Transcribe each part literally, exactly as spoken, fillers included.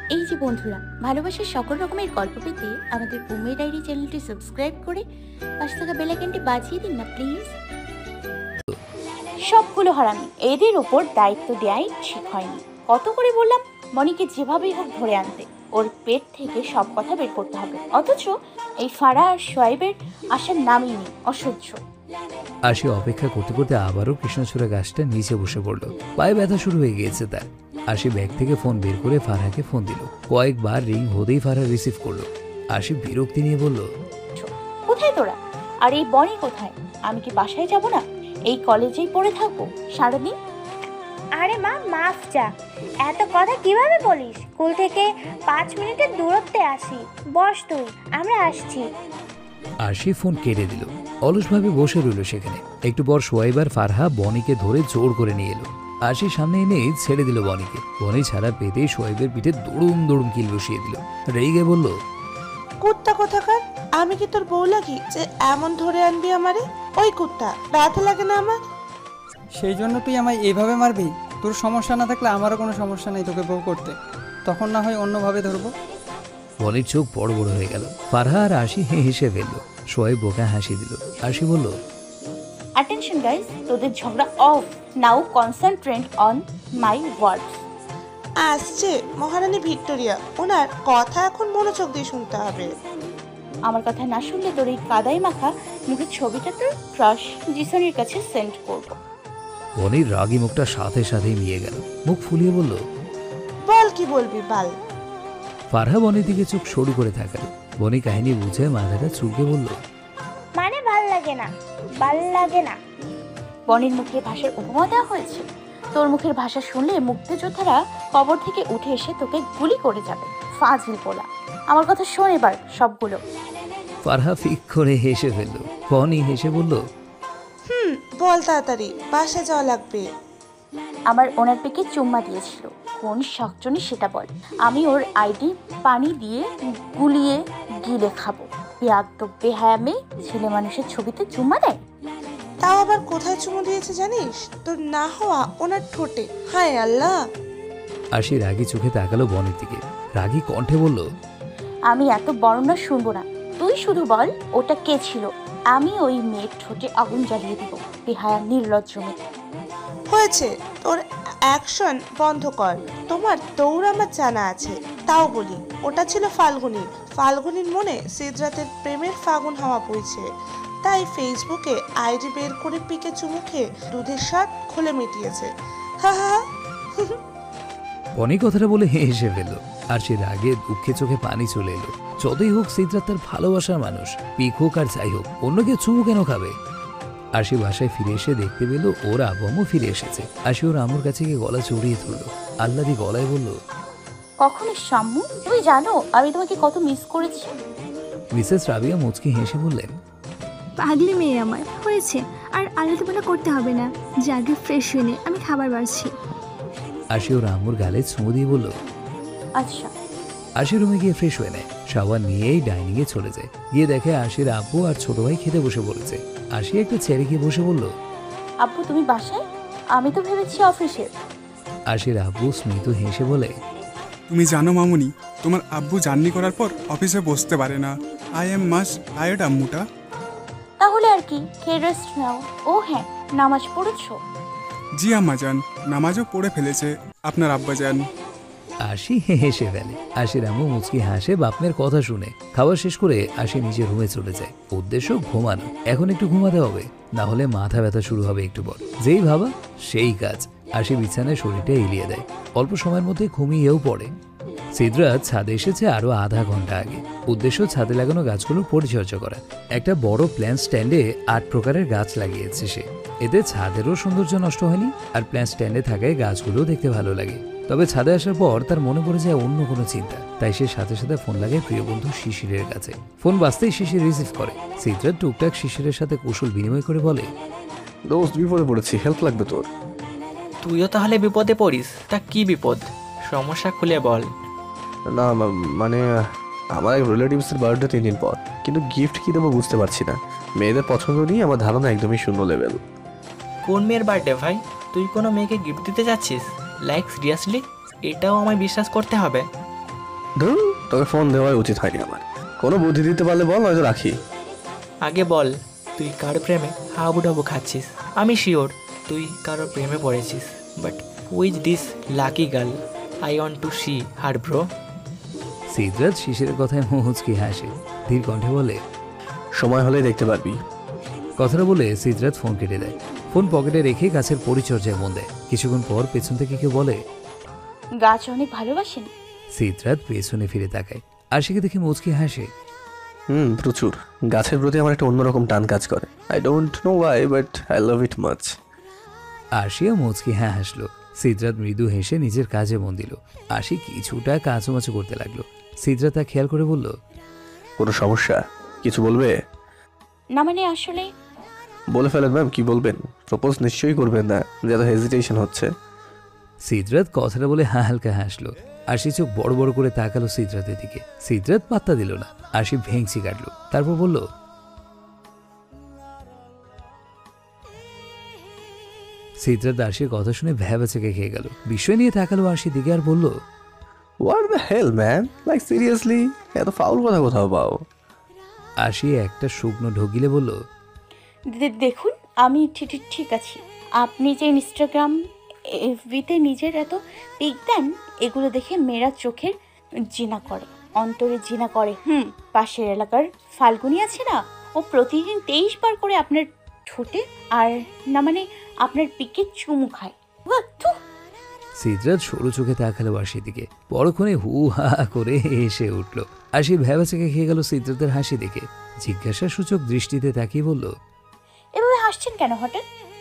এই যে বন্ধুরা, ভালোবাসার সকল রকমের গল্প পেতে আমাদের বুমের ডায়েরি চ্যানেলটি সাবস্ক্রাইব করে পাশে থাকা বেল আইকনটি বাজিয়ে দিন না প্লিজ। সবগুলো হারামি, এদের ওপর দায়িত্ব দেওয়াই ঠিক হয়নি। কত করে বললাম মনিকে যেভাবেই হোক ধরে আনতে, ওর পেট থেকে সব কথা বের করতে হবে, অথচ এই ফারা আর সোয়াইবের আসার নামই নেই। অসহ্য। আশি অপেক্ষা করতে করতে আবারও কৃষ্ণচূড়া গাছটা নিচে বসে পড়লো। পায়ে ব্যথা শুরু হয়ে গিয়েছে তার। আশি ব্যাগ থেকে ফোন বের করে ফারহাকে ফোন দিল। কয়েকবার রিং হতেই ফারহা রিসিভ করলো। আশি বিরক্তি নিয়ে বলল, কোথায় তোরা? আর এই বনি কোথায়? আমি কি বাসায় যাব না? এই কলেজেই পড়ে থাকবো সারাদিন? আরে মা, মাফ চা। এত কথা কিভাবে বলিস? স্কুল থেকে পাঁচ মিনিটের দূরত্বে আসি। বস তুই, আমরা আসছি। আশি ফোন কেটে দিল। অলসভাবে বসে রইল সেখানে। একটু পর সোয়াইব আর ফারহা বনিকে ধরে জোর করে নিয়ে এলো। আশি সামনে এনে ছেড়ে দিল বনিকে। বনি ছাড়া পেতেই সোয়াইবের পিঠে দড়ুম দড়ুম কিল বসিয়ে দিল। রেগে বলল, কুত্তা কোথাকার, আমি কি তোর বউ লাগি যে এমন ধরে আনবি আমারে? ওই কুত্তা, ব্যথা লাগে না আমার? সেই জন্য তুই আমায় এইভাবে মারবি? তোর সমস্যা না থাকলে আমারও কোনো সমস্যা নেই তোকে বউ করতে। তখন না হয় অন্যভাবে ধরবো। বনির চোখ বড় বড় হয়ে গেল। ফারহা আর আশি হেসে ফেললো। সোয়াইব বোকা হাসি দিল। আশি বলল, অ্যাটেনশন গাইস, তোদের ঝগড়া off. Now concentrate on my words. আসছে মহারানী ভিক্টোরিয়া, ওনার কথা এখন মনোযোগ দিয়ে শুনতে হবে। আমার কথা না শুনলে তোর এই কাদাই মাখা মুখের ছবিটা তোর ক্রাশ জিসনের কাছে সেন্ড করব। বনির রাগী মুখটা সাথে সাথেই মিয়ে গেল। মুখ ফুলিয়ে বলল, বল কি বলবি বাল। ফারহা বনির দিকে চোখ সরু করে থাকালো। বনি কাহিনী বুঝে মাথাটা চুলকে বলল, মানে ভাল লাগে না, ভাল লাগে না। বনির মুখে ভাষার উপমা দেওয়া হয়েছে। তোর মুখের ভাষা শুনলে মুক্তিযোদ্ধারা কবর থেকে উঠে এসে তোকে গুলি করে যাবে। ফাজিল পোলা, আমার কথা শোন এবার সবগুলো। ফারহা ফিক করে হেসে ফেলল। বনি হেসে বলল, হুম বল তাড়াতাড়ি, বাসা যাওয়া লাগবে। আমার ওনার পেকে চুম্মা দিয়েছিল, কোন শাকচুনি সেটা বল। আমি ওর আইডি পানি দিয়ে গুলিয়ে গিলে খাবো। বেয়াদ্দ বেহায়া মেয়ে ছেলে মানুষের ছবিতে চুম্মা দেয়। তাও আবার কোথায় চুমু দিয়েছে জানিস? তোর না হওয়া ওনার ঠোঁটে। হায় আল্লাহ। আশি রাগী চোখে তাকালো বনির দিকে। রাগী কণ্ঠে বলল, আমি এত বর্ণনা শুনবো না, তুই শুধু বল ওটা কে ছিল। আমি ওই মেয়ের ঠোঁটে আগুন জ্বালিয়ে দিব। বেহায়া নির্লজ্জ মেয়ে। হয়েছে, তোর অ্যাকশন বন্ধ কর। তোমার দৌড় আমার জানা আছে, তাও বলি ওটা ছিল ফাল্গুনি। ফাল্গুনির মনে সিদ্রাতের প্রেমের ফাগুন হাওয়া বইছে, তাই ফেসবুকে আইডি বের করে পিকে চুমুখে দুধের স্বাদ খুলে মিটিয়েছে। হা হা। বনি কথাটা বলে হেসে ফেলল। আর সে রাগে দুঃখে চোখে পানি চলে এলো। যতই হোক সিদ্ধার্থ তার ভালোবাসার মানুষ। পিক হোক আর যাই হোক, অন্য কেউ চুমু কেন খাবে? আশি বাসায় ফিরে এসে দেখতে পেল ওর আব্বু ফিরে এসেছে। আশি ওর আম্মুর কাছে গিয়ে গলা জড়িয়ে ধরলো। আল্লাদি গলায় বলল, কখনো শাম্মু, তুমি জানো আমি তোমাকে কত মিস করেছি। মিসেস রাবিয়া মুচকি হেসে বললেন, পাগলি মেয়ে আমার হয়েছে, আর আলাদা করতে হবে না। যে আগে ফ্রেশ হয়ে নে, আমি খাবার বাড়ছি। আশি ওর আম্মুর গালে চুমু দিয়ে বলল, আচ্ছা। আশি রুমে গিয়ে ফ্রেশ হয়ে নেয়। শাওয়ার নিয়েই ডাইনিং এ চলে যায়। গিয়ে দেখে আশির আব্বু আর ছোট ভাই খেতে বসে পড়েছে। আশি একটু ছেড়ে গিয়ে বসে বলল, আব্বু তুমি বাসায়? আমি তো ভেবেছি অফিসে। আশির আব্বু স্মিত হেসে বলে, তুমি জানো মামুনি, তোমার আব্বু জার্নি করার পর অফিসে বসতে পারে না। আই এম মাস টায়ার্ড আম্মুটা। তাহলে আর কি, খেয়ে রেস্ট নাও। ও হ্যাঁ, নামাজ পড়েছো? জি আম্মা যান, নামাজও পড়ে ফেলেছে আপনার আব্বা যান। আশি হেসে ফেলে। আশির আম্মু মুচকি হাসে বাপমের কথা শুনে। খাবার শেষ করে আশি নিজের রুমে চলে যায়। উদ্দেশ্য ঘুমানো। এখন একটু ঘুমাতে হবে, না হলে মাথা ব্যথা শুরু হবে একটু পর। যেই ভাবা সেই কাজ। আশি বিছানায় শরীরটা এলিয়ে দেয়। অল্প সময়ের মধ্যে ঘুমিয়েও পড়ে। সিদ্রাত ছাদে এসেছে আরো আধা ঘন্টা আগে। উদ্দেশ্য ছাদে লাগানো গাছগুলোর পরিচর্যা করা। একটা বড় প্ল্যান্ট স্ট্যান্ডে আট প্রকারের গাছ লাগিয়েছে সে। এতে ছাদেরও সৌন্দর্য নষ্ট হয়নি, আর প্ল্যান্ট স্ট্যান্ডে থাকায় গাছগুলোও দেখতে ভালো লাগে। তবে ছাদে আসার পর তার মনে পড়ে যায় অন্য কোনো চিন্তা। তাই সে সাথে সাথে ফোন লাগায় প্রিয় বন্ধু শিশিরের কাছে। ফোন বাজতেই শিশির রিসিভ করে। সিদ্রাত টুকটাক শিশিরের সাথে কুশল বিনিময় করে বলে, দোস্ত বিপদে পড়েছি, হেল্প লাগবে তোর। তুইও তাহলে বিপদে পড়িস? তা কি বিপদ? সমস্যা খুলে বল। না মানে আমার এক রিলেটিভসের বার্থডে তিন দিন পর, কিন্তু গিফট কী দেবো বুঝতে পারছি না। মেয়েদের পছন্দ নিয়ে আমার ধারণা একদমই শূন্য লেভেল। কোন মেয়ের বার্থডে ভাই? তুই কোনো মেয়েকে গিফট দিতে যাচ্ছিস? Like seriously? এটাও আমায় বিশ্বাস করতে হবে? ধরুন তোকে ফোন দেওয়াই উচিত হয়নি আমার। কোনো বুদ্ধি দিতে পারলে বল, নয়তো রাখি। আগে বল, তুই কার প্রেমে হাবুডাবু খাচ্ছিস? আমি শিওর তুই কারোর প্রেমে পড়েছিস, but with this lucky girl I want to see her bro. Siddharth শিশিরের কথায় মুচকি হাসে, ধীর কণ্ঠে বলে, সময় হলে দেখতে পারবি। কথাটা বলে সিদ্ধার্থ ফোন কেটে দেয়। ফোন পকেটে রেখে গাছের পরিচর্যায় মন দেয়। কিছুক্ষণ পর পেছন থেকে কেউ বলে, গাছ অনেক ভালোবাসেন? সিদ্ধার্থ পেছনে ফিরে তাকায়, আশিকে দেখে মুচকি হাসে। হুম, প্রচুর। গাছের প্রতি আমার একটা অন্যরকম টান কাজ করে। I don't know why, but I love it much. Ashiya মুচকি হ্যাঁ হাসলো। সিদ্ধার্থ মৃদু হেসে নিজের কাজে মন দিল। আশি কিছুটা কাঁচুমাচু করতে লাগলো। সিদ্ধার্থ তা খেয়াল করে বলল, কোনো সমস্যা? কিছু বলবে? না মানে আসলে বলে ফেলেন ম্যাম, কি বলবেন? প্রপোজ নিশ্চয়ই করবেন না, যত হেজিটেশন হচ্ছে। সিদ্ধার্থ কথাটা বলে হা হালকা হাসলো। আশি চোখ বড় বড় করে তাকালো সিদ্ধার্থের দিকে। সিদ্ধার্থ পাত্তা দিল না। আশি ভেংচি কাটলো, তারপর বলল, সিদ্ধার্থ আশির কথা শুনে ভ্যাবাচেকে খেয়ে গেল। বিস্ময় নিয়ে তাকালো আশির দিকে আর বলল, what the hell man, like seriously এত ফাউল কথা কোথাও পাও? আশি একটা শুকনো ঢোকিলে বলল, দে- দেখুন আমি ঠিক ঠিক- ঠিক আছি। আপনি যে ইনস্টাগ্রাম এফবিতে নিজের এত পিক দেন, এগুলো দেখে মেয়েরা চোখের জিনা করে, অন্তরে জিনা করে। হুম পাশের এলাকার ফাল্গুনি আছে না, ও প্রতিদিন তেইশ বার করে আপনার ঠোঁটে আর না মানে আপনার পিকে চুমু খায়। উয়া, থু। সিদ্ধার্থ সরু চোখে তাকালো আশির দিকে। পরক্ষণে হু হা করে এসে উঠল। আশি ভ্যাবাচেকে খেয়ে গেল সিদ্ধার্থের হাসি দেখে। জিজ্ঞাসা সূচক দৃষ্টিতে তাকিয়ে বলল, এভাবে হাসছেন কেন হঠাৎ?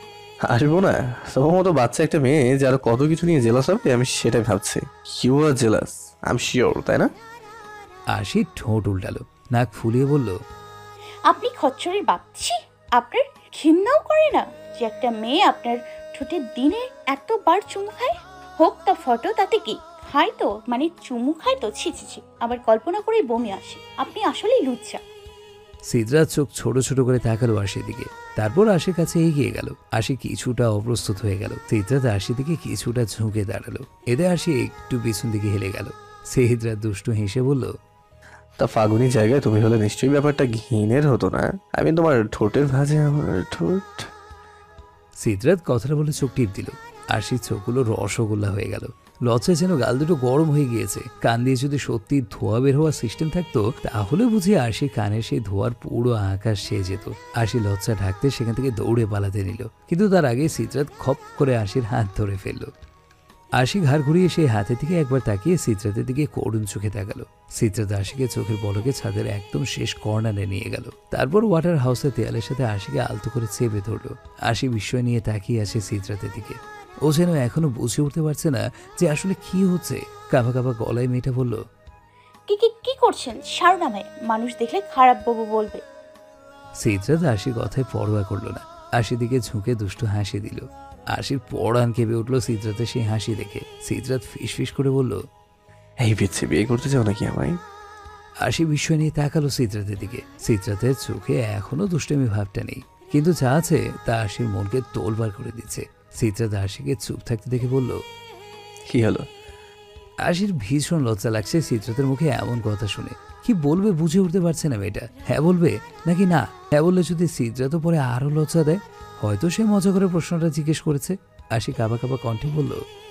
আসবো না, তোমার মতো বাচ্চা একটা মেয়ে যারা কত কিছু নিয়ে জেলাস হবে, আমি সেটাই ভাবছি। You are jealous, I am sure, তাই না? আশি ঠোঁট উল্টালো, নাক ফুলিয়ে বলল, আপনি খচ্চরের বাপছি, আপনার ঘৃণাও করে না যে একটা মেয়ে আপনার ঠোঁটে দিনে এতবার চুমু খায়? হোক তা ফটো, তাতে কি খায় তো মানে চুমু খায় তো, ছি ছি ছি, আবার কল্পনা করেই বমি আসে। আপনি আসলেই লুচ্চা। সিদ্ধার্থ চোখ ছোট ছোট করে তাকালো আশির দিকে। তারপর আশির কাছে এগিয়ে গেল। আশি কিছুটা অপ্রস্তুত হয়ে গেল। সিদ্ধার্থ আশির দিকে কিছুটা ঝুঁকে দাঁড়ালো। এতে আশি একটু পিছন দিকে হেলে গেল। সিদ্ধার্থ দুষ্টু হেসে বলল, তা ফাগুনি জায়গায় তুমি হলে নিশ্চয়ই ব্যাপারটা ঘিনের হতো না? আমি তোমার ঠোঁটের ভাঁজে আমার ঠোঁট। সিদ্ধার্থ কথাটা বলে চোখ টিপ দিল। আশির চোখগুলো রসগোল্লা হয়ে গেল। লজ্জায় যেন গাল দুটো গরম হয়ে গিয়েছে। কান দিয়ে যদি সত্যি ধোঁয়া বের হওয়ার সিস্টেম থাকতো, তাহলে বুঝি আশি কানের সেই ধোঁয়ার পুরো আকাশ সেয়ে যেত। আশি লজ্জা ঢাকতে সেখান থেকে দৌড়ে পালাতে নিল, কিন্তু তার আগে সিদ্ধার্থ খপ করে আশির হাত ধরে ফেলল। আশি ঘাড় ঘুরিয়ে সেই হাতের দিকে একবার তাকিয়ে সিদ্ধার্থের দিকে করুণ চোখে তাকালো। সিদ্ধার্থ আশিকে চোখের পলকে ছাদের একদম শেষ কর্নারে নিয়ে গেল। তারপর ওয়াটার হাউসের দেয়ালের সাথে আশিকে আলতো করে চেপে ধরল। আশি বিস্ময় নিয়ে তাকিয়ে আছে সিদ্ধার্থের দিকে। ও যেন এখনো বুঝে উঠতে পারছে না যে আসলে কি হচ্ছে। কাঁপা কাঁপা গলায় মেয়েটা বলল, কি কি কি করছেন? সারু নামে মানুষ দেখলে খারাপ বউ বলবে। সিদ্ধার্থ আশির কথায় পরোয়া করলো না। আশির দিকে ঝুঁকে দুষ্টু হাসি দিল। আশির পরাণ কেঁপে উঠলো সিদ্ধার্থের সেই হাসি দেখে। সিদ্ধার্থ ফিস ফিস করে বলল, এই বিচ্ছে বিয়ে করতে চাও নাকি আমায়? আশি বিস্ময় নিয়ে তাকালো সিদ্ধার্থের দিকে। সিদ্ধার্থের চোখে এখনো দুষ্টমি ভাবটা নেই, কিন্তু যা আছে তা আশির মনকে তোলবার করে দিচ্ছে। সিদ্ধার্থ আশিকে চুপ থাকতে দেখে বলল, কি হলো? আশির ভীষণ লজ্জা লাগছে সিদ্ধার্থের মুখে এমন কথা শুনে। কি বলবে বুঝে উঠতে পারছে না মেয়েটা। হ্যাঁ বলবে নাকি না? হ্যাঁ বললে যদি সিদ্ধার্থ পরে আরো লজ্জা দেয়, হয়তো সে মজা করে প্রশ্নটা জিজ্ঞেস করেছে। আশি কাবা কাবা কণ্ঠে বলল,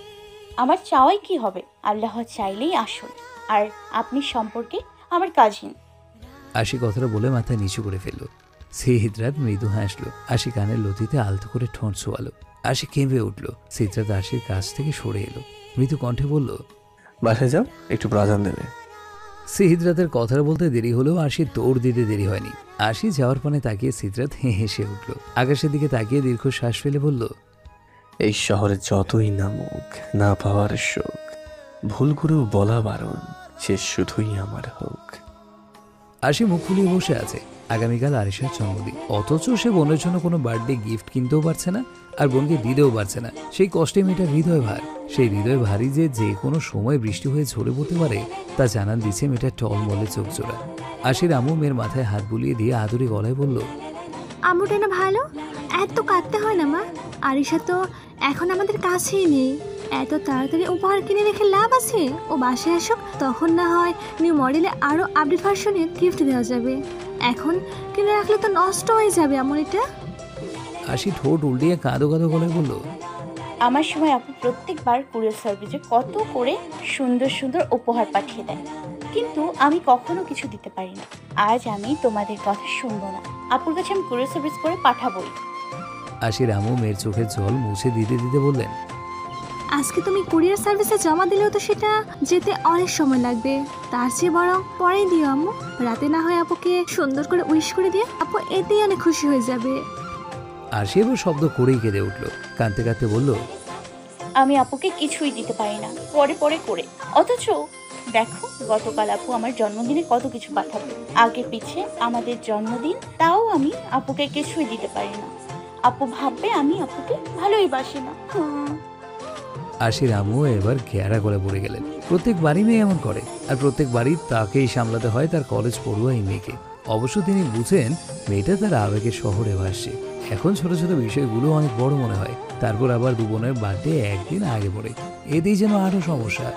আমার চাওয়াই কি হবে? আল্লাহ চাইলেই আসুন, আর আপনি সম্পর্কে আমার কাজিন। আশি কথাটা বলে মাথা নিচু করে ফেলল। সিদ্ধার্থ মৃদু হাসলো। আশি কানের লতিতে আলতো করে ঠোঁট ছোয়ালো। আশি কেঁপে উঠল। সিদ্ধার্থ আশির কাছ থেকে সরে এলো, মৃদু কণ্ঠে বলল, বাসায় যাও, একটু প্রাধান দেবে। সিদ্ধার্থের কথাটা বলতে দেরি হলেও আশি দৌড় দিতে দেরি হয়নি। আশি যাওয়ার পানে তাকিয়ে সিদ্ধার্থ হেসে উঠল। আকাশের দিকে তাকিয়ে দীর্ঘ শ্বাস ফেলে বলল, এই শহরে যতই নামুক না পাওয়ার শোক, ভুল করেও বলা বারণ, সে শুধুই আমার হোক। আশি মুখ ফুলিয়ে বসে আছে। আগামীকাল আরিশার জন্মদিন, অথচ সে বোনের জন্য কোনো বার্থডে গিফট কিনতেও পারছে না, আর বোনকে দিতেও পারছে না। সেই কষ্টে মেয়েটার হৃদয় ভার। সেই হৃদয় ভারী যে যে কোনো সময় বৃষ্টি হয়ে ঝরে পড়তে পারে, তা জানান দিচ্ছে মেয়েটার টলমলে চোখ জোড়া। আশির আম্মু মেয়ের মাথায় হাত বুলিয়ে দিয়ে আদুরি গলায় বলল, আম্মুটা না ভালো, এত কাঁদতে হয় না মা। আরিশা তো এখন আমাদের কাছেই নেই। এত তাড়াতাড়ি উপহার কিনে রেখে লাভ আছে? ও বাসায় আসুক, তখন না হয় নিউ মডেলে আরও আপডেট ভার্সনের গিফট দেওয়া যাবে। এখন কিনে রাখলে তো নষ্ট হয়ে যাবে এমন এটা। আশি ঠোঁট উল্টিয়ে কাঁদো কাঁদো গলায় বলল, আমার সময় আপু প্রত্যেকবার কুরিয়ার সার্ভিসে কত করে সুন্দর সুন্দর উপহার পাঠিয়ে দেয়, কিন্তু আমি কখনো কিছু দিতে পারি না। আজ আমি তোমাদের কথা শুনবো না, আপুর কাছে আমি কুরিয়ার সার্ভিস করে পাঠাবোই। আশির আম্মু মেয়ের চোখের জল মুছে দিতে দিতে বললেন, আজকে তুমি কুরিয়ার সার্ভিসে জমা দিলেও তো সেটা যেতে অনেক সময় লাগবে, তার চেয়ে বরং পরেই দিও আম্মু। রাতে না হয় আপুকে সুন্দর করে উইশ করে দিয়ে আপু এতেই অনেক খুশি হয়ে যাবে। আশি এবার শব্দ করেই কেঁদে উঠল, কাঁদতে কাঁদতে বলল, আমি আপুকে কিছুই দিতে পারি না, পরে পরে করে। অথচ দেখো গতকাল আপু আমার জন্মদিনে কত কিছু পাঠাবে, আগে পিছে আমাদের জন্মদিন, তাও আমি আপুকে কিছুই দিতে পারি না। আপু ভাববে আমি আপুকে ভালোই বাসি না। হুম। আশির আম্মু এবার ঘেরা করে পড়ে গেলেন। প্রত্যেক বাড়ি মেয়ে এমন করে, আর প্রত্যেক বাড়ি তাকেই সামলাতে হয় তার কলেজ পড়ুয়া এই মেয়েকে। অবশ্য তিনি বুঝেন মেয়েটা তার আবেগের শহরে ভাসছে। এখন ছোট ছোট বিষয়গুলো অনেক বড় মনে হয়, তারপর আবার দু বোনের বার্থডে একদিন আগে পড়ে, এতেই যেন আরো সমস্যা।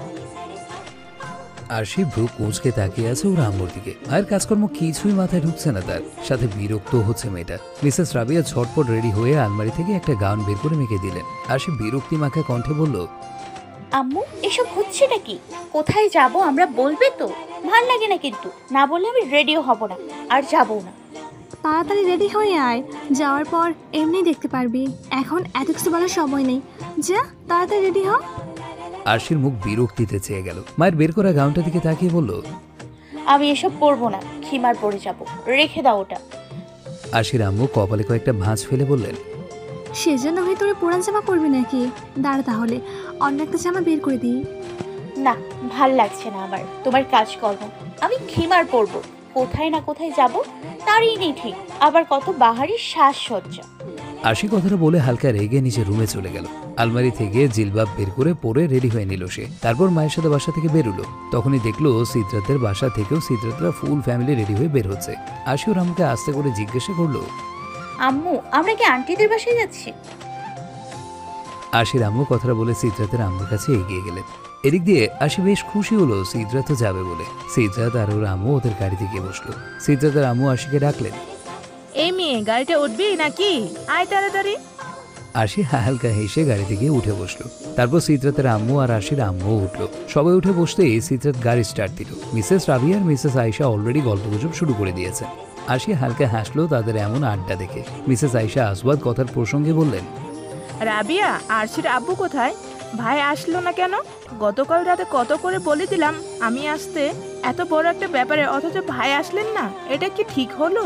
আরশি ভ্রু কুঁচকে তাকিয়ে আছে ওর আম্মুর দিকে, আর কাজকর্ম কিছুই মাথায় ঢুকছে না তার, সাথে বিরক্ত হচ্ছে মেয়েটা। মিসেস রাবিয়া ঝটপট রেডি হয়ে আলমারি থেকে একটা গাউন বের করে মেখে দিলেন। আরশি বিরক্তি মাখা কণ্ঠে বলল, আম্মু এসব হচ্ছেটা কি? কোথায় যাব আমরা বলবে তো? ভাল লাগে না কিন্তু, না বললে আমি রেডিও হব না আর যাবো না। তাড়াতাড়ি রেডি হয়ে আয়, যাওয়ার পর এমনি দেখতে পারবি। এখন এত কিছু বলার সময় নেই, যা তাড়াতাড়ি রেডি হ। আরশির মুখ বিরক্তিতে চেয়ে গেল। মায়ের বের করা গাউনটার দিকে তাকিয়ে বলল, আমি এসব পরবো না, খিমার পরে যাব, রেখে দাও ওটা। আরশির আম্মু কপালে কয়েকটা ভাঁজ ফেলে বললেন, সেজন্য ভিতরে পুরান জামা পরবি নাকি? দাঁড়া তাহলে অন্য একটা জামা বের করে দিই। না, ভাল লাগছে না আমার তোমার কাজকর্ম, আমি খিমার পরবো। কোথায় না কোথায় যাব তারই নেই ঠিক, আবার কত বাহারি সাজসজ্জা। আশি কথাটা বলে হালকা রেগে নিচে রুমে চলে গেল। আলমারি থেকে জিলবাব বের করে পরে রেডি হয়ে নিল সে। তারপর মায়ের সাথে বাসা থেকে বেরোলো। তখনই দেখলো সিদ্ধার্থের বাসা থেকেও সিদ্ধার্থরা ফুল ফ্যামিলি রেডি হয়ে বের হচ্ছে। আশি ওর আমাকে আস্তে করে জিজ্ঞাসা করলো, আম্মু আমরা কি আন্টিদের বাসায় যাচ্ছি? আশির আম্মু কথাটা বলে সিদ্ধার্থের আম্মুর কাছে এগিয়ে গেলেন। এদিক দিয়ে আশি বেশ খুশি হলো সিদ্ধার্থ যাবে বলে। সিদ্ধার্থ আর ওর আম্মু ওদের গাড়িতে গিয়ে বসলো। সিদ্ধার্থের আম্মু আশিকে ডাকলেন, এই মেয়ে গাড়িটা উঠবি নাকি? আয় তাড়াতাড়ি। আশি হালকা হেসে গাড়িতে গিয়ে উঠে বসলো। তারপর সিদ্ধার্থের আম্মু আর আশির আম্মু উঠলো। সবাই উঠে বসতেই সিদ্ধার্থ গাড়ি স্টার্ট দিল। মিসেস রাবিয়া আর মিসেস আয়েশা অলরেডি গল্পগুজব শুরু করে দিয়েছেন। আশি হালকা হাসলো তাদের এমন আড্ডা দেখে। মিসেস আয়েশা আসবাদ কথার প্রসঙ্গে বললেন, রাবিয়া, আরশির আব্বু কোথায়? ভাই আসলো না কেন? গতকাল রাতে কত করে বলে দিলাম আমি আসতে, এত বড় একটা ব্যাপারে, অথচ ভাই আসলেন না। এটা কি ঠিক হলো?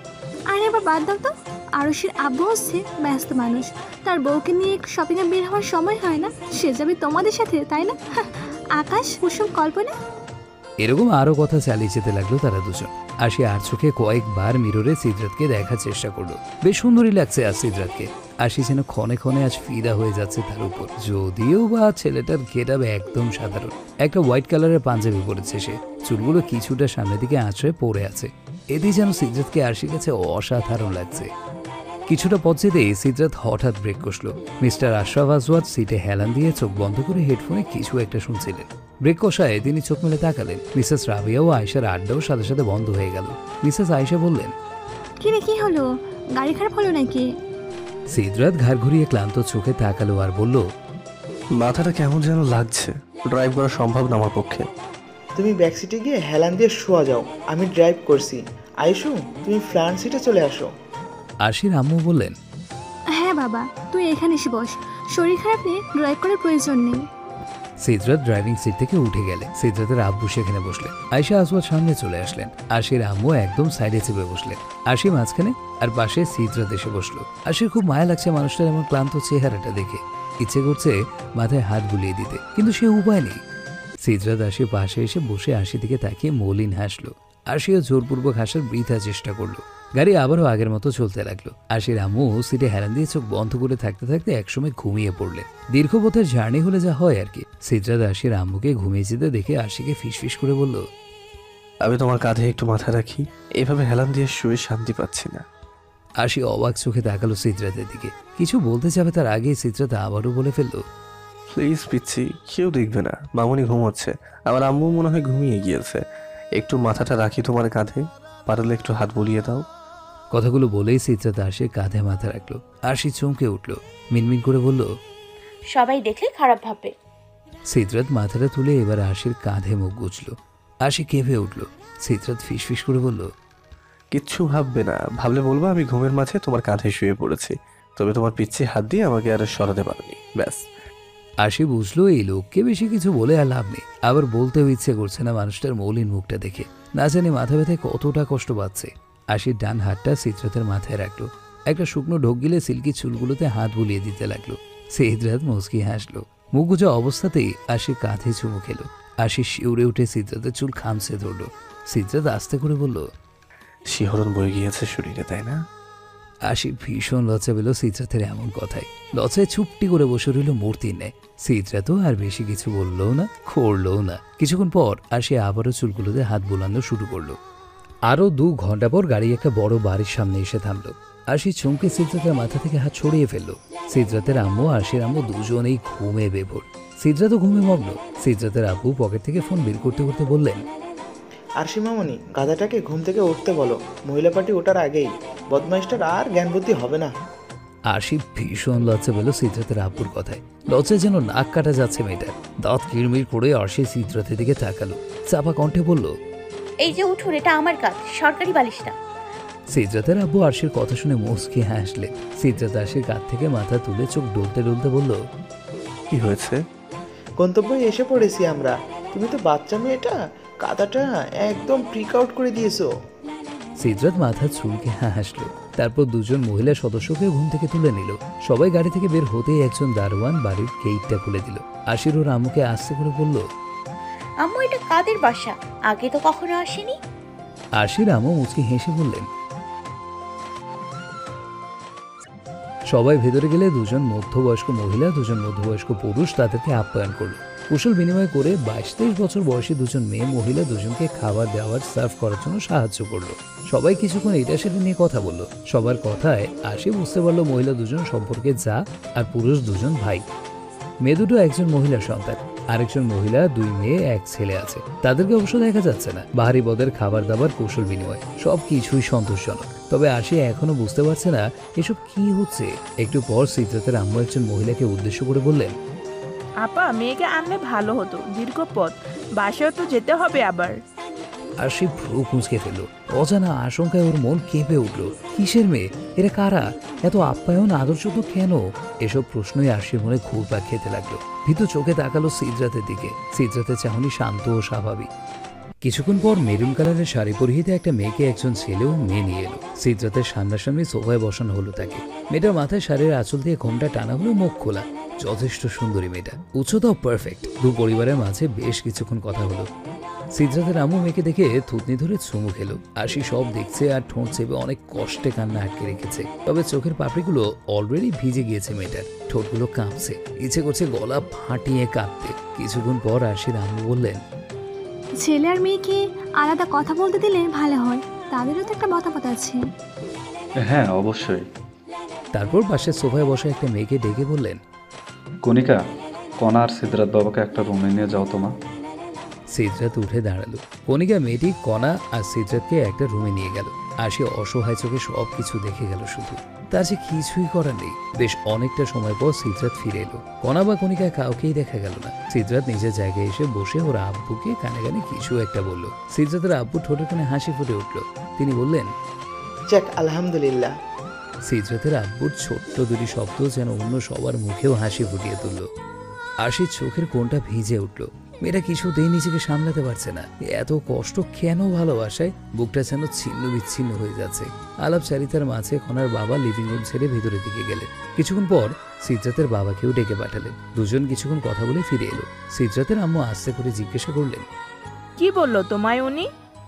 আরে আবার বাদ দাও তো, আরশির আব্বু হচ্ছে ব্যস্ত মানুষ, তার বউকে নিয়ে শপিংয়ে বের হওয়ার সময় হয় না, সে যাবে তোমাদের সাথে, তাই না? আকাশ কুসুম কল্পনা। এরকম আরো কথা চালিয়ে যেতে লাগলো তারা দুজন। আশি আর চোখে কয়েকবার মিররে সিদ্ধার্থকে দেখার চেষ্টা করলো। বেশ সুন্দরই লাগছে আজ সিদ্ধার্থকে। আশি যেন ক্ষণে ক্ষণে আজ ফিদা হয়ে যাচ্ছে তার উপর। যদিও বা ছেলেটার গেটআপ একদম সাধারণ, একটা হোয়াইট কালারের পাঞ্জাবি পরেছে সে, চুলগুলো কিছুটা সামনের দিকে আঁচড়ে পড়ে আছে। এতেই যেন সিদ্ধার্থকে আশির কাছে অসাধারণ লাগছে। কিছুটা পথ যেতেই সিদ্ধার্থ হঠাৎ ব্রেক কষলো। মিস্টার আশরাফ আসওয়াদ সিটে হেলান দিয়ে চোখ বন্ধ করে হেডফোনে কিছু একটা শুনছিলেন। ব্রেক কষায় তিনি চোখ মেলে তাকালেন। মিসেস রাবিয়া ও আয়েশার আড্ডাও সাথে সাথে বন্ধ হয়ে গেল। মিসেস আয়েশা বললেন, কি রে, কি হলো? গাড়ি খারাপ হলো নাকি? সিদ্ধার্থ ঘাড় ঘুরিয়ে ক্লান্ত চোখে তাকালো আর বলল, মাথাটা কেমন যেন লাগছে, ড্রাইভ করা সম্ভব না আমার পক্ষে। তুমি ব্যাক সিটে গিয়ে হেলান দিয়ে শোয়া যাও, আমি ড্রাইভ করছি। আইসু, তুমি ফ্রন্ট সিটে চলে আসো। আশির আম্মু বললেন, হ্যাঁ বাবা, তুই এখানে এসে বস, শরীর খারাপ নিয়ে ড্রাইভ করার প্রয়োজন নেই। সিদ্ধার্থ ড্রাইভিং সিট থেকে উঠে গেলে সিদ্ধার্থের আব্বু সেখানে বসলেন। আয়েশা আসওয়াদ সামনে চলে আসলেন। আশির আম্মু একদম সাইডে চেপে বসলেন। আশি মাঝখানে, আর পাশে সিদ্ধার্থ এসে বসলো। আশির খুব মায়া লাগছে মানুষটার এমন ক্লান্ত চেহারাটা দেখে। ইচ্ছে করছে মাথায় হাত বুলিয়ে দিতে, কিন্তু সে উপায় নেই। সিদ্ধার্থ আশির পাশে এসে বসে আশির দিকে তাকিয়ে মলিন হাসলো। আশিও জোরপূর্বক হাসার বৃথা চেষ্টা করলো। গাড়ি আবারও আগের মতো চলতে লাগলো। আশির আম্মু সিটে হেলান দিয়ে চোখ বন্ধ করে থাকতে থাকতে একসময় ঘুমিয়ে পড়লেন। দীর্ঘ পথের জার্নি হলে যা হয় আর কি। সিদ্ধার্থ আশির আম্মুকে ঘুমিয়ে যেতে দেখে আশিকে ফিসফিস করে বলল, আমি তোমার কাঁধে একটু মাথা রাখি, এভাবে হেলান দিয়ে শুয়ে শান্তি পাচ্ছি না। আশি অবাক চোখে তাকালো সিদ্ধার্থের দিকে। কিছু বলতে যাবে তার আগেই সিদ্ধার্থ আবারও বলে ফেলল, প্লিজ পিচ্ছি, কেউ দেখবে না, মামুনি ঘুমোচ্ছে, আমার আম্মু মনে হয় ঘুমিয়ে গিয়েছে। একটু মাথাটা রাখি তোমার কাঁধে, পারলে একটু হাত বুলিয়ে দাও। কথাগুলো বলেই সিদ্রাত আশির কাঁধে মাথা রাখলো। আশি চমকে উঠল, মিনমিন করে বলল, সবাই দেখলে খারাপ ভাববে। সিদ্রাত মাথাটা তুলে এবার আশির কাঁধে মুখ গুজল। আশি কেঁপে উঠল। সিদ্রাত ফিসফিস করে বলল, কিচ্ছু ভাববে না, ভাবলে বলবো আমি ঘুমের মাঝে তোমার কাঁধে শুয়ে পড়েছি, তবে তোমার পিচ্ছে হাত দিয়ে আমাকে আর সরাতে পারোনি, ব্যাস। আশি বুঝলো এই লোককে বেশি কিছু বলে আর লাভ নেই। আবার বলতেও ইচ্ছে করছে না মানুষটার মলিন মুখটা দেখে। না জানি মাথা ব্যথায় কতটা কষ্ট পাচ্ছে। আশির ডান হাতটা সিদ্রাতের মাথায় রাখলো। একটা শুকনো ঢোক গিলে সিল্কি চুলগুলোতে হাত বুলিয়ে দিতে লাগলো। সিদ্রাত মুচকি হাসলো। মুখ গুজা অবস্থাতেই আশি কাঁধে চুমু খেলো। আশি শিউরে উঠে সিদ্রাতের চুল খামছে ধরলো। সিদ্রাত আস্তে করে বলল, শিহরণ বয়ে গিয়েছে শরীরে, তাই না? আশি ভীষণ লজ্জা পেল সিদ্রাতের এমন কথায়। লজ্জায় চুপটি করে বসে রইল মূর্তির ন্যায়। সিদ্রাতও আর বেশি কিছু বললও না, করলও না। কিছুক্ষণ পর আশি আবারও চুলগুলোতে হাত বোলানো শুরু করলো। আরও দু ঘন্টা পর গাড়ি একটা বড় বাড়ির সামনে এসে থামলো। আশি চমকে সিদ্রাতের মাথা থেকে হাত ছড়িয়ে ফেললো। সিদ্রাতের আম্মু আশির আম্মু দুজনেই ঘুমে বেভোর। সিদ্রাতও ঘুমে মগ্ন। সিদ্রাতের আব্বু পকেট থেকে ফোন বের করতে করতে বললেন, আরশি মামনি, গাধাটাকে ঘুম থেকে উঠতে বলো, মহিলা পার্টি ওঠার আগেই। বদমাইশটার আর জ্ঞান বুদ্ধি হবে না। আশি ভীষণ লজ্জা পেল সিদ্রাতের আব্বুর কথায়। লজ্জায় যেন নাক কাটা যাচ্ছে মেয়েটার। দাঁত কিড়মিড় করে আশি সিদ্রাতের দিকে তাকালো। চাপা কণ্ঠে বলল, এই যে উঠুন, এটা আমার কাজ, সরকারি বালিশটা। সিদ্রাতের আব্বু আরশির কথা শুনে মুচকি হাসলেন। সিদ্রাত আরশির কাঁধ থেকে মাথা তুলে চোখ ডলতে ডলতে বলল, কি হয়েছে? গন্তব্যে এসে পড়েছি আমরা। তুমি তো বাচ্চা মেয়েটা, কাদাটা একদম প্রিক আউট করে দিয়েছো। সিদ্রাত মাথা চুলকে হাসলো। তারপর দুজন মহিলা সদস্যকে ঘুম থেকে তুলে নিল। সবাই গাড়ি থেকে বের হতেই একজন দারোয়ান বাড়ির গেটটা খুলে দিল। আশির ওর আম্মুকে আস্তে করে বলল, আম্মু, এটা কাদের বাসা? আগে তো কখনো আসেনি। আশির আম্মু মুচকি হেসে বললেন। সবাই ভেতরে গেলে দুজন মধ্যবয়স্ক মহিলা, দুজন মধ্যবয়স্ক পুরুষ তাদেরকে আপ্যায়ন করলো। কুশল বিনিময় করে বাইশ তেইশ বছর বয়সী দুজন মেয়ে মহিলা দুজনকে খাবার দেওয়ার সার্ভ করার জন্য সাহায্য করলো। সবাই কিছুক্ষণ এটা সেটা নিয়ে কথা বললো। সবার কথায় আশি বুঝতে পারলো মহিলা দুজন সম্পর্কে যা, আর পুরুষ দুজন ভাই। মেয়ে দুটো একজন মহিলার সন্তান, আরেকজন মহিলা, দুই মেয়ে এক ছেলে আছে। তাদেরকে অবশ্য দেখা যাচ্ছে না। বাহারি পদের খাবার দাবার, কুশল বিনিময় সব কিছুই সন্তোষজনক। তবে আশি এখনো বুঝতে পারছে না এসব কি হচ্ছে। একটু পর সিদ্রাতের আম্মু একজন মহিলাকে উদ্দেশ্য করে বললেন, আপা, মেয়েকে আনলে ভালো হতো, দীর্ঘ পথ, বাসায় তো যেতে হবে আবার। আশি ভ্রু কুঁচকে ফেলল। অজানা আশঙ্কায় ওর মন কেঁপে উঠল। কিসের মেয়ে? এরা কারা? এত আপ্যায়ন আদর্শ তো কেন? এসব প্রশ্নই আশির মনে ঘুরপাক খেতে লাগলো। ভীতু চোখে তাকালো সিদ্রাতের দিকে। সিদ্রাতের চাহনি শান্ত ও স্বাভাবিক। কিছুক্ষণ পর মেরুন কালারের শাড়ি পরিহিত একটা মেয়েকে একজন ছেলেও মেয়ে নিয়ে এলো। সিদ্রাতের সামনাসামনি সোফায় বসানো হলো তাকে। মেয়েটার মাথায় শাড়ির আঁচল দিয়ে ঘোমটা টানা হলো, মুখ খোলা। যথেষ্ট সুন্দরী মেয়েটা, উচ্চতাও পারফেক্ট। দু পরিবারের মাঝে বেশ কিছুক্ষণ কথা হলো। সিদ্রাতের আম্মু মেয়েকে দেখে থুতনি ধরে চুমু খেলো। আশি সব দেখছে আর ঠোঁট চেপে অনেক কষ্টে কান্না আটকে রেখেছে। তবে চোখের পাপড়িগুলো অলরেডি ভিজে গিয়েছে মেয়েটার। ঠোঁটগুলো কাঁপছে, ইচ্ছে করছে গলা ফাটিয়ে কাঁদতে। কিছুক্ষণ পর আশির আম্মু বললেন, ছেলে আর মেয়েকে আলাদা কথা বলতে দিলে ভালো হয়, তাদেরও তো একটা মতামত আছে। হ্যাঁ, অবশ্যই। তারপর পাশের সোফায় বসে একটা মেয়েকে ডেকে বললেন, কণিকা, কণা আর সিদ্ধার্থ বাবাকে একটা রুমে নিয়ে যাও তোমা। সিদ্রাত উঠে দাঁড়ালো। কণিকা মেয়েটি কণা আর সিদ্রাতকে একটা রুমে নিয়ে গেল। আশি অসহায় চোখে সব কিছু দেখে গেল। শুধু তার যে কিছুই করার নেই। বেশ অনেকটা সময় পর সিদ্রাত ফিরে এলো। কণা বা কণিকা কাউকেই দেখা গেল না। সিদ্রাত নিজের জায়গায় এসে বসে ওর আব্বুকে কানে কানে কিছু একটা বলল। সিদ্রাতের আব্বু ঠোঁটের কানে হাসি ফুটে উঠল। তিনি বললেন, যাক, আলহামদুলিল্লাহ। সিদ্রাতের আব্বুর ছোট্ট দুটি শব্দ যেন অন্য সবার মুখেও হাসি ফুটিয়ে তুলল। আশির চোখের কোণটা ভিজে উঠল। মেয়েটা কিছুতেই নিজেকে সামলাতে পারছে না। এত কষ্ট কেন ভালোবাসায়? বুকটা যেন ছিন্ন বিচ্ছিন্ন হয়ে যাচ্ছে। আলাপচারিতার মাঝে কণার বাবা লিভিং রুম ছেড়ে ভিতরের দিকে গেলেন। কিছুক্ষণ পর সিদ্রাতের বাবাকেও ডেকে পাঠালেন। দুজন কিছুক্ষণ কথা বলে ফিরে এলো। সিদ্রাতের আম্মু আস্তে করে জিজ্ঞাসা করলেন, কি বললো তোমায় উনি?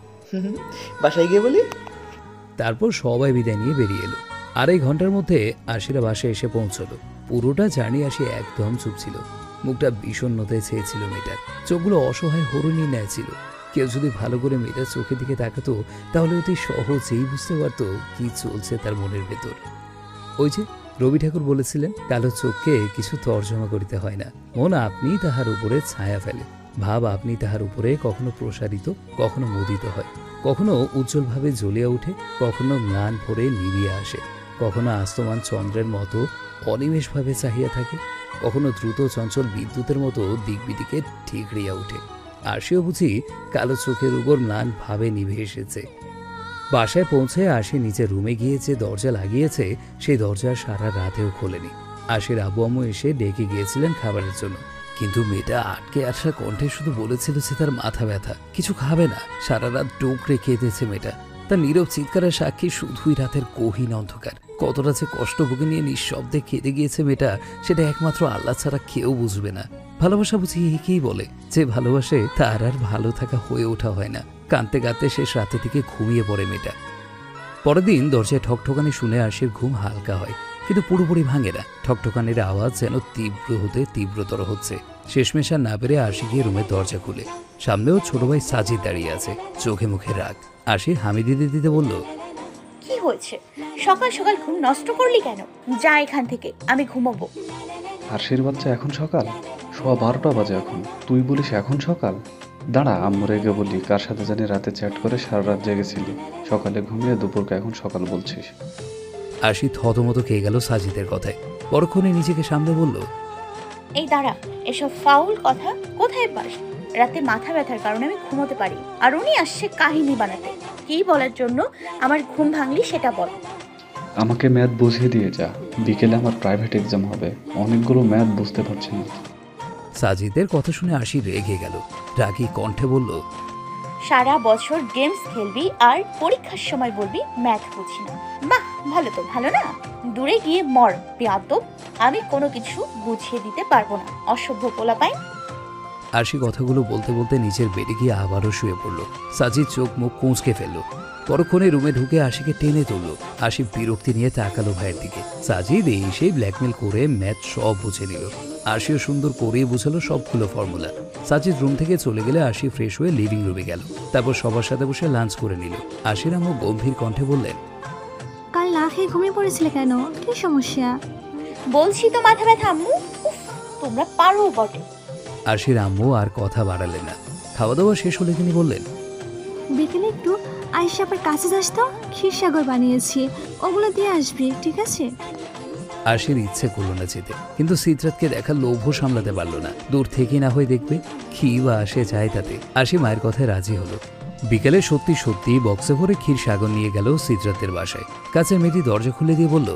বাসায় গিয়ে বলি। তারপর সবাই বিদায় নিয়ে বেরিয়ে এলো। আড়াই ঘন্টার মধ্যে আশিরা বাসায় এসে পৌঁছলো। পুরোটা জার্নি আসি একদম চুপ ছিল। মুখটা বিষণ্ণতায় ছেয়েছিল মেয়েটার। চোখগুলো অসহায় হরিণীর ন্যায় ছিল। কেউ যদি ভালো করে মেয়েটার চোখের দিকে তাকাতো তাহলে অতি সহজেই বুঝতে পারতো কি চলছে তার মনের ভেতর। ওই যে রবি ঠাকুর বলেছিলেন, কালো চোখকে কিছু তর্জমা করিতে হয় না, মন আপনি তাহার উপরে ছায়া ফেলে, ভাব আপনি তাহার উপরে কখনো প্রসারিত, কখনো মোদিত হয়, কখনো উজ্জ্বলভাবে জ্বলিয়া উঠে, কখনো ম্লান ভরে নিভিয়া আসে, কখনো আস্তমান চন্দ্রের মতো অনিমেষভাবে চাহিয়া থাকে, কখনো দ্রুত চঞ্চল বিদ্যুতের মতো দিকবিদিকে ঠিকরিয়া ওঠে। আর সেও বুঝি কালো চোখের উপর ম্লান ভাবে নিভে এসেছে। বাসায় পৌঁছে আশি নিচে রুমে গিয়ে যে দরজা লাগিয়েছে সেই দরজা সারা রাতেও খোলেনি। আশির আব্বু আম্মু এসে ডেকে গিয়েছিলেন খাবারের জন্য, কিন্তু মেয়েটা আটকে আসা কণ্ঠে শুধু বলেছিল যে তার মাথা ব্যথা, কিছু খাবে না। সারা রাত ডোকরে কেঁদেছে মেয়েটা। তার নীরব চিৎকারের সাক্ষী শুধুই রাতের গহীন অন্ধকার। কতটা যে কষ্ট বুকে নিয়ে নিঃশব্দে কেঁদে গিয়েছে মেয়েটা, সেটা একমাত্র আল্লাহ ছাড়া কেউ বুঝবে না। ভালোবাসা বুঝি একেই বলে, যে ভালোবাসে তার আর ভালো থাকা হয়ে ওঠা হয় না। কাঁদতে কাঁদতে শেষ রাতে থেকে ঘুমিয়ে পড়ে মেয়েটা। পরের দিন দরজায় ঠকঠকানি শুনে আশির ঘুম হালকা হয়, কিন্তু পুরোপুরি ভাঙে না। ঠকঠকানির আওয়াজ যেন তীব্র হতে তীব্রতর হচ্ছে। শেষমেশ আর না পেরে আশি গিয়ে রুমের দরজা খুলে। সামনেও ছোট ভাই সাজিদ দাঁড়িয়ে আছে, চোখে মুখে রাগ। আশি হামি দিতে দিতে বলল, কি হয়েছে? সকাল সকাল ঘুম নষ্ট করলি কেন? যা এখান থেকে, আমি ঘুমাবো। আরশির বাচ্চা এখন সকাল? সোয়া বারোটা বাজে এখন, তুই বলিস এখন সকাল? দাঁড়া, আম্মু রেগে বলি, কার সাথে জানি রাতে চ্যাট করে সারা রাত জেগেছিলি, সকালে ঘুমিয়ে দুপুরকে এখন সকাল বলছিস। আশি থতমত খেয়ে গেল সাজিদের কথায়। পরক্ষণে নিজেকে সামনে বলল, এই দাঁড়া, এসব ফাউল কথা কোথায় পাস? রাতে মাথা ব্যথার কারণে আমি ঘুমোতে পারি, আর উনি আসছে কাহিনী বানাতে। কি বলার জন্য আমার ঘুম ভাঙলি সেটা বল। আমাকে ম্যাথ বুঝিয়ে দিয়ে যা, বিকেলে আমার প্রাইভেট এক্সাম হবে, অনেকগুলো ম্যাথ বুঝতে পারছি না। সাজিদের কথা শুনে আশি রেগে গেল, রাগী কণ্ঠে বলল, সারা বছর গেমস খেলবি আর পরীক্ষার সময় বলবি ম্যাথ বুঝি না? বাহ, ভালো তো, ভালো না? দূরে গিয়ে মর বেয়াদব, আমি কোনো কিছু বুঝিয়ে দিতে পারবো না, অসভ্য পোলাপাইন। আশি কথাগুলো বলতে বলতে নিচের বেডে গিয়ে আবারও শুয়ে পড়ল। সাজিদ চোখ মুখ কুঁচকে ফেলল। পরক্ষণে রুমে ঢুকে আশিকে টেনে তুলল। আশি বিরক্তি নিয়ে তাকালো ভাইয়ের দিকে। সাজিদ এসেই ব্ল্যাকমেল করে ম্যাথ সব বুঝে নিল। আশিও সুন্দর করেই বুঝালো সবগুলো ফর্মুলা। সাজিদ রুম থেকে চলে গেলে আশি ফ্রেশ হয়ে লিভিং রুমে গেল। তারপর সবার সাথে বসে লাঞ্চ করে নিল। আশির আম্মু গম্ভীর কণ্ঠে বললেন, কাল না খেয়ে ঘুমিয়ে পড়েছিলে কেন? কি সমস্যা? বলছি তো মাথা ব্যথা আম্মু। উফ, তোমরা পারো বটে। আশির আম্মু আর কথা বাড়ালেন না। খাওয়া দাওয়া শেষ হলে তিনি বললেন, বিকেলে একটু আয়শা আপার কাছে যাস তো, ক্ষীরসাগর বানিয়েছি, ওগুলো দিয়ে আসবি, ঠিক আছে? আশির ইচ্ছে করলো না যেতে, কিন্তু সিদ্ধার্থকে দেখার লোভও সামলাতে পারল না। দূর থেকে না হয়ে দেখবে, কি বা আসে যায় তাতে। আশি মায়ের কথায় রাজি হলো। বিকেলে সত্যি সত্যি বক্সে ভরে ক্ষীরসাগর নিয়ে গেল সিদ্ধার্থের বাসায়। কাছের মেয়েটি দরজা খুলে দিয়ে বলল,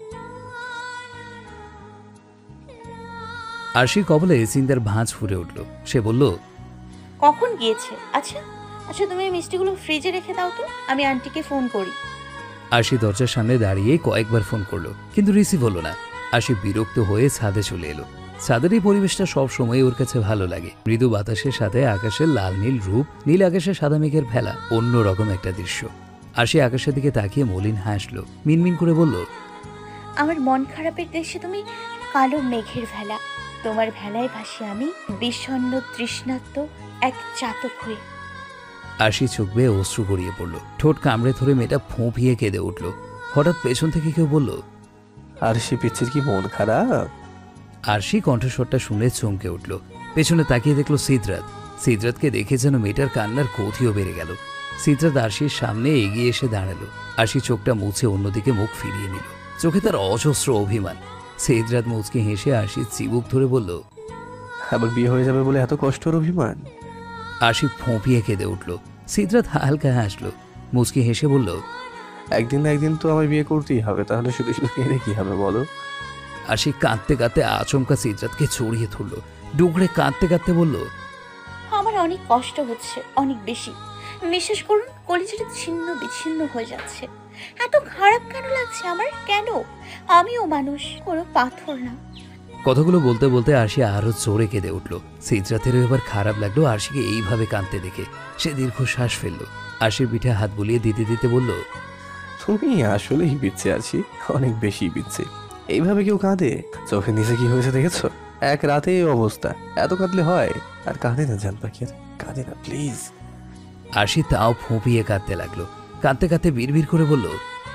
আশির কবলে চিন্তার ভাঁজ ফুটে উঠল। সে বলল, কখন গিয়েছে? আচ্ছা আচ্ছা, তুমি এই মিষ্টিগুলো ফ্রিজে রেখে দাও তো, আমি আন্টিকে ফোন করি। আশি দরজার সামনে দাঁড়িয়ে কয়েকবার ফোন করলো, কিন্তু রিসিভ হলো না। আশি বিরক্ত হয়ে ছাদে চলে এলো। ছাদের এই পরিবেশটা সব সময় ওর কাছে ভালো লাগে। মৃদু বাতাসের সাথে আকাশের লাল নীল রূপ, নীল আকাশে সাদা মেঘের ভেলা, অন্যরকম একটা দৃশ্য। আশি আকাশের দিকে তাকিয়ে মলিন হাসলো, মিনমিন করে বলল, আমার মন খারাপের দেশে তুমি কালো মেঘের ভেলা, তোমার ভেলায় ভাসি আমি বিষণ্ণ তৃষ্ণার্ত এক চাতক হয়ে। আশি চোখ বেয়ে অশ্রু গড়িয়ে পড়ল। ঠোঁট কামড়ে ধরে মেয়েটা ফোঁপিয়ে কেঁদে উঠল। হঠাৎ পেছন থেকে কেউ বলল, আরশি পিচ্ছির কি মন খারাপ? আরশি কণ্ঠস্বরটা শুনে চমকে উঠল। পেছনে তাকিয়ে দেখলো সিদ্ধার্থ। সিদ্ধার্থকে দেখে যেন মেয়েটার কান্নার গতিও বেড়ে গেল। সিদ্ধার্থ আরশির সামনে এগিয়ে এসে দাঁড়ালো। আরশি চোখটা মুছে অন্যদিকে মুখ ফিরিয়ে নিল। চোখে তার অজস্র অভিমান। সিদ্ধার্থ মুচকে হেসে আরশির চিবুক ধরে বলল, আবার বিয়ে হয়ে যাবে বলে এত কষ্টের অভিমান? আরশি ফোঁপিয়ে কেঁদে উঠল। সিদ্ধার্থ হালকা হাসলো, মুচকি হেসে বলল, একদিন না একদিন তো আমায় বিয়ে করতেই হবে, তাহলে শুধু শুধু কেঁদে কি হবে বলো? আশি কাঁদতে কাঁদতে আচমকা সিদ্ধার্থকে জড়িয়ে ধরল। ডুকরে কাঁদতে কাঁদতে বলল, আমার অনেক কষ্ট হচ্ছে, অনেক বেশি। বিশ্বাস করুন, কলিজাটা ছিন্ন বিচ্ছিন্ন হয়ে যাচ্ছে। এত খারাপ কেন লাগছে আমার? কেন? আমিও মানুষ, কোনো পাথর না। কথাগুলো বলতে বলতে আরশি আরো জোরে কেঁদে উঠল। সিদ্ধার্থেরও এবার খারাপ লাগলো আরশিকে এইভাবে কাঁদতে দেখে। সে দীর্ঘশ্বাস ফেলল। আরশির পিঠে হাত বুলিয়ে দিতে দিতে বলল, তুমি আসলেই বিচ্ছে আছি, অনেক বেশি বিচ্ছে। এইভাবে কেউ কাঁদে? চোখের নিচে কি হয়েছে দেখেছো? এক রাতে এই অবস্থা। এত কাঁদলে হয়? আর কাঁদে না জান পাখি, আর কাঁদে না প্লিজ। আরশি তাও ফোঁপিয়ে কাঁদতে লাগলো। কাঁদতে কাঁদতে বিড়বিড় করে বলল,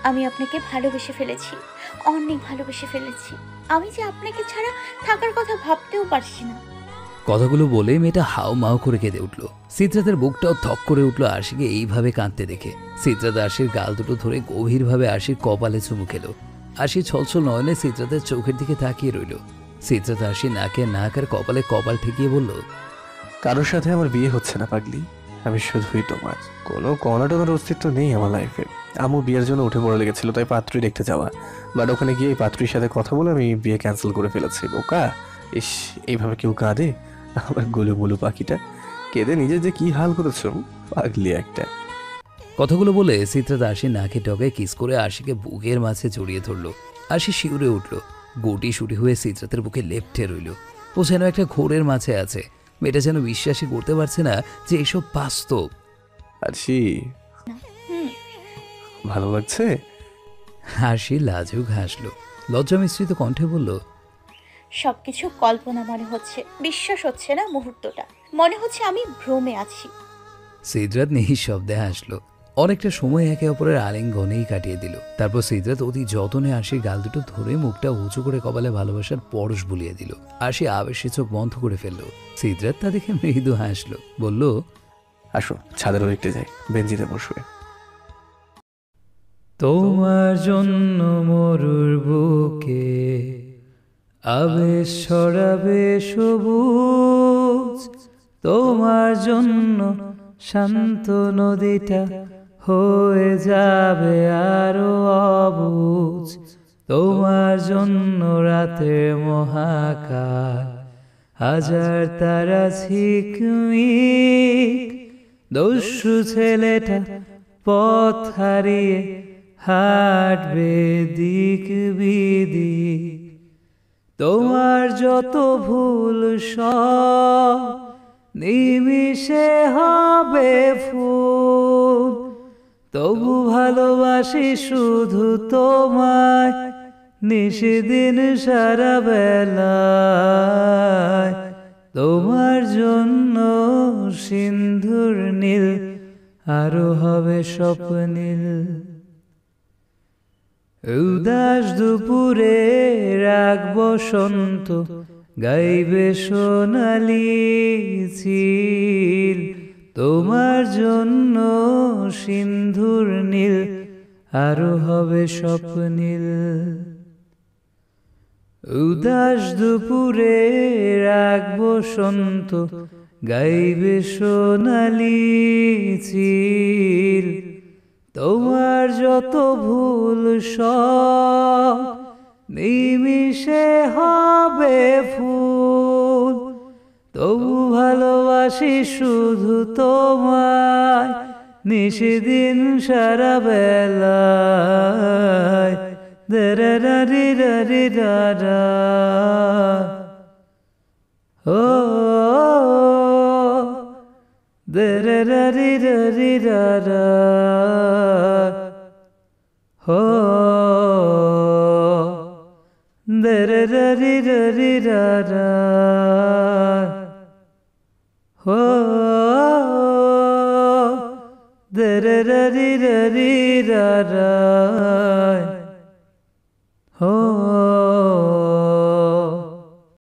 আমি আপনাকে ভালোবেসে ফেলেছি, অনেক ভালোবেসে ফেলেছি। আমি যে আপনাকে ছাড়া থাকার কথা ভাবতেও পারছি না। কথাগুলো বলে মেয়েটা হাও মাও করে কেঁদে উঠল। সিদ্ধাতের বুকটাও থক করে উঠল আশিকে এইভাবে কাঁদতে দেখে। সিদ্ধাত আশির গাল দুটো ধরে গভীরভাবে আশির কপালে চুমু খেলো। আশি ছলছল নয়নে সিদ্ধাতের চোখের দিকে তাকিয়ে রইল। সিদ্ধাত আশি নাকে নাক আর কপালে কপাল ঠেকিয়ে বলল, কারোর সাথে আমার বিয়ে হচ্ছে না পাগলি, আমি শুধুই তোমার। কোনো কণাটনার অস্তিত্ব নেই আমার লাইফে। আম্মু বিয়ের জন্য উঠে পড়ে লেগেছিল, তাই পাত্রী দেখতে যাওয়া, বাট ওখানে গিয়ে এই পাত্রীর সাথে কথা বলে আমি বিয়ে ক্যান্সেল করে ফেলেছি। বোকা, ইস, এইভাবে কেউ কাঁদে? আমার গোলু মোলু পাখিটা কেঁদে নিজের যে কি হাল করেছ, পাগলি একটা। কথাগুলো বলে সিদ্ধাত আশির নাকে টকে কিস করে আশিকে বুকের মাঝে জড়িয়ে ধরল। আশি শিউরে উঠল, গুটি সুটি হয়ে সিদ্ধাতের বুকে লেপ্টে রইল। ও যেন একটা ঘোরের মাঝে আছে। মেয়েটা যেন বিশ্বাসই করতে পারছে না যে এসব বাস্তব। আরশি, ভালো লাগছে? আশি লাজুক হাসলো, লজ্জা মিশ্রিত কণ্ঠে বলল, সবকিছু কল্পনা মনে হচ্ছে, বিশ্বাস হচ্ছে না মুহূর্তটা, মনে হচ্ছে আমি ভ্রমে আছি। সিদ্ধাত নিঃশব্দে হাসলো। অনেকটা সময় একে অপরের আলিঙ্গনেই কাটিয়ে দিল। তারপর সিদ্ধাত অতি যতনে আশির গাল দুটো ধরে মুখটা উঁচু করে কপালে ভালোবাসার পরশ বুলিয়ে দিল। আশি আবেশে চোখ বন্ধ করে ফেললো। সিদ্ধাত তা দেখে মৃদু হাসলো, বলল, আসো ছাদের ওদিকটা যাই, বেঞ্চিতে বসবে। তোমার জন্য মরুর বুকে আবেশ ছড়াবে সবুজ, তোমার জন্য শান্ত নদীটা হয়ে যাবে আরো অবুঝ, তোমার জন্য রাতের মহাকাল হাজার তারা ঝিকমিক, দস্যু ছেলেটা পথ হারিয়ে হাঁটবে দিক বিদিক, তোমার যত ভুল সব নিমিষে হবে ফুল, তবু ভালোবাসি শুধু তোমায় নিশিদিন সারা বেলায়, তোমার জন্য সিন্ধুর নীল আরো হবে স্বপ্নীল, উদাস দুপুরে রাগ বসন্ত গাইবে সোনালি চিল, তোমার জন্য সিন্ধুর নীল আরো হবে স্বপ্নীল, উদাস দুপুরে রাগ বসন্ত গাইবে সোনালি চিল, তোমার যত ভুল সব নিমিষে হবে ফুল, তবু ভালোবাসি শুধু তোমায় নিশিদিন সারা বেলায়, দরা রি রা রি রা রা, ও দরা রি রা রি রা রা, ho dere re re re ra ra, ho dere re re re ra ra.